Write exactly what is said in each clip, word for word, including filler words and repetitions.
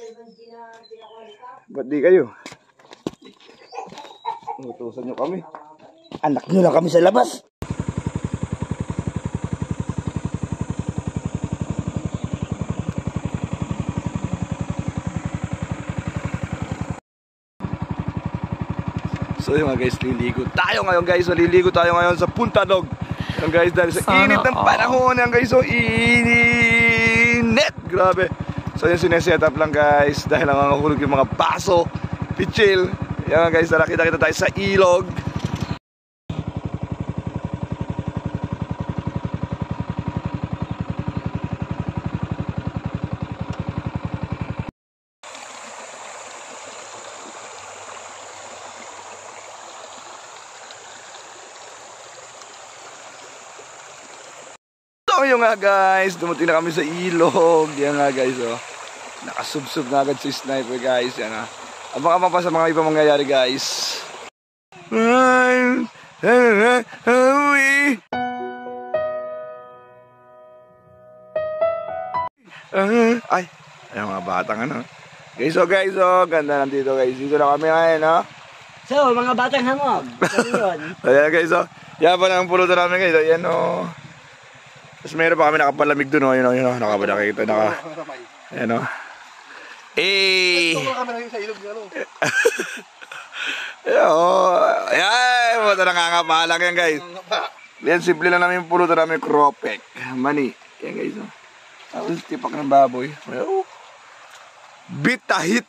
Ba't di kayo? Utusan nyo kami. Anak nyo lang kami sa labas. So yun mga guys, liligo tayo ngayon guys. So liligo tayo ngayon sa Puntadog. Yung guys, dahil sa Sana init ng panahon yan guys. So init. Grabe. So yun sineset up lang guys. Dahil ang nanguhulog yung mga baso, pichil. Yan guys, nakita-kita tayo sa ilog. So yun nga guys, dumating na kami sa ilog. Yan nga guys, oh. Nakasubsub na agad si sniper guys. Yan nga. Abang-abang pa sa mga ibang mangyayari guys. Ay, ay mga batang ano. Guys, oh guys, oh. Ganda nandito guys. Dito na kami ngayon, oh. So, mga batang hamog. Ayan guys, oh. Yan pa na ang pulutan namin guys. Ayan, oh. Tapos meron pa kami nakapalamig dun, oh. Yun, oh, yun, oh. Nakapalakita, naka... Ayan, oh. Eh! Ito kami na sa ilog, ano? Ayan, oh. Ayan, mata nangangapalang yan, guys. Yan, simple lang namin yung pulutan namin, cropek. Mani. Ayan, guys, oh. Tapos tipak ng baboy. Ayan, oh. Bitahit!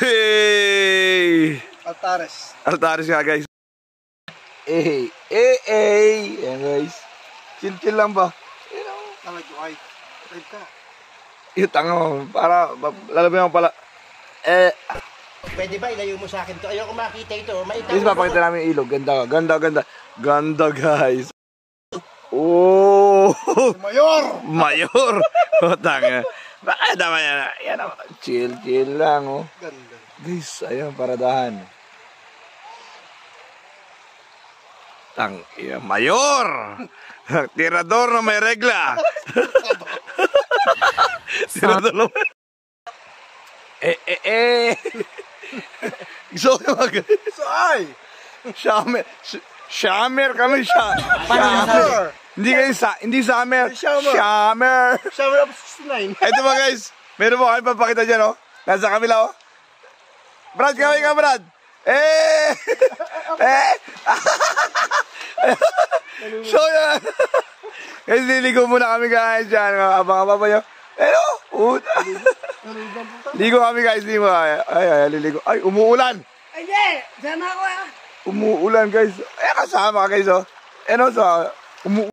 Hey! Altares. Altares nga, guys. Eh, eh, eh. Ayan, guys. Chill-chill lang ba? Tama ko ay. Live ka. Yung tango, para lalabi mo pala. Eh, pwede ba ilayo mo sa akin to? Ayoko makita ito. guys, papakita namin yung ilog. Ganda, ganda, ganda. Ganda, guys. Oh! Mayor! Mayor! O, tanga. Baka naman yan. Yan, chill, chill lang, oh. Ganda. Guys, ayun, paradahan. Tang, iya, Mayor! Tirador na may regla. Tirador na may... Eh, eh, eh. So, mag... So, ay! Shamer. Shamer kami siya. Shamer. Hindi kayo sa... Hindi Shamer. Shamer. Shamer. Shamer of sixty-nine. Ito ba guys? Meron mo kayo papakita dyan, oh. Nasa kabila, oh. Brad, kawin ka, Brad. Eh! Eh! So yan. Guys, liligo muna kami guys dyan. Abang-abang pa nyo. Hello! Puta! Ligo kami guys. Ligo kami. Ay, ay, liligo. Ay, umuulan! Ay, di! Sama ako ah! Umuulan guys. Ay, kasama ka guys, oh. Ano sa... Umuulan.